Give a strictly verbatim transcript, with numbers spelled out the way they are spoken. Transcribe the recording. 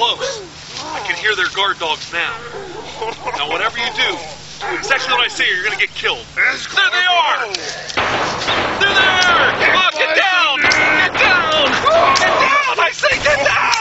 close. I can hear their guard dogs now. Now, whatever you do, do exactly what I say or you're going to get killed. There they are! They're there! Come on, get down! Get down! Get down! I say get down!